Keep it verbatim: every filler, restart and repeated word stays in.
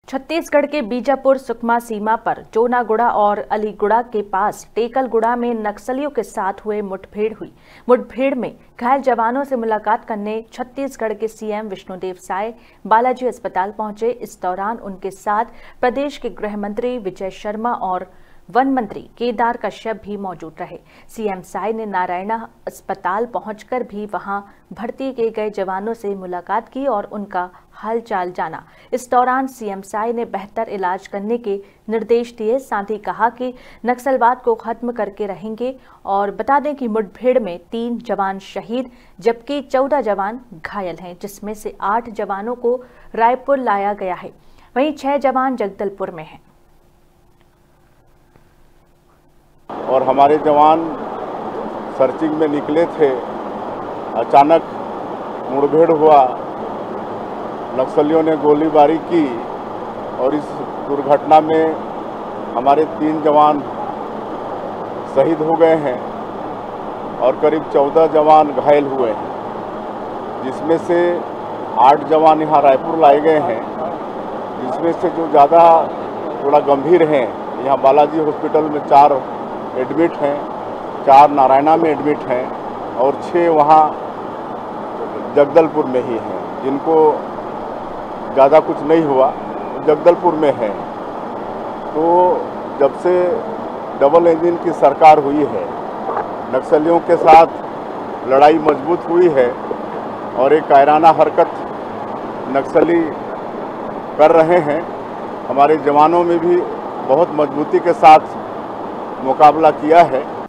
छत्तीसगढ़ के बीजापुर सुकमा सीमा पर जोनागुड़ा और अलीगुड़ा के पास टेकलगुड़ा में नक्सलियों के साथ हुए मुठभेड़ हुई। मुठभेड़ में घायल जवानों से मुलाकात करने छत्तीसगढ़ के सीएम विष्णुदेव साय बालाजी अस्पताल पहुंचे। इस दौरान उनके साथ प्रदेश के गृह मंत्री विजय शर्मा और वन मंत्री केदार कश्यप भी मौजूद रहे। सीएम साय ने नारायणा अस्पताल पहुंचकर भी वहां भर्ती किए गए जवानों से मुलाकात की और उनका हालचाल जाना। इस दौरान सीएम साय ने बेहतर इलाज करने के निर्देश दिए। साथ ही कहा कि नक्सलवाद को खत्म करके रहेंगे। और बता दें कि मुठभेड़ में तीन जवान शहीद जबकि चौदह जवान घायल हैं, जिसमें से आठ जवानों को रायपुर लाया गया है। वहीं छह जवान जगदलपुर में हैं। और हमारे जवान सर्चिंग में निकले थे, अचानक मुठभेड़ हुआ, नक्सलियों ने गोलीबारी की और इस दुर्घटना में हमारे तीन जवान शहीद हो गए हैं और करीब चौदह जवान घायल हुए हैं, जिसमें से आठ जवान यहाँ रायपुर लाए गए हैं, जिसमें से जो ज़्यादा थोड़ा गंभीर हैं यहाँ बालाजी हॉस्पिटल में चार एडमिट हैं, चार नारायणा में एडमिट हैं और छः वहाँ जगदलपुर में ही हैं, जिनको ज़्यादा कुछ नहीं हुआ, जगदलपुर में है। तो जब से डबल इंजन की सरकार हुई है, नक्सलियों के साथ लड़ाई मजबूत हुई है और एक कायराना हरकत नक्सली कर रहे हैं। हमारे जवानों में भी बहुत मजबूती के साथ मुकाबला किया है।